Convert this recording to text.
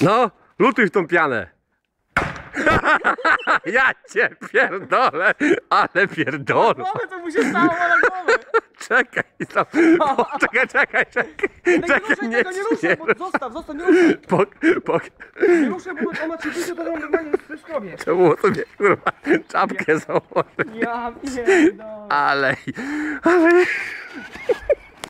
No, lutuj w tą pianę. Ja cię pierdolę, ale pierdolę. Głowę to mu się stało na głowę. Czekaj, tam. Czekaj. Czekaj, nie ruszaj, bo zostaw, nie ruszaj. Nie ruszaj, bo ona ci wyjdzie, to normalnie w skrowie. Czemu sobie, kurwa, czapkę założyć? Ja pierdolę. Ale...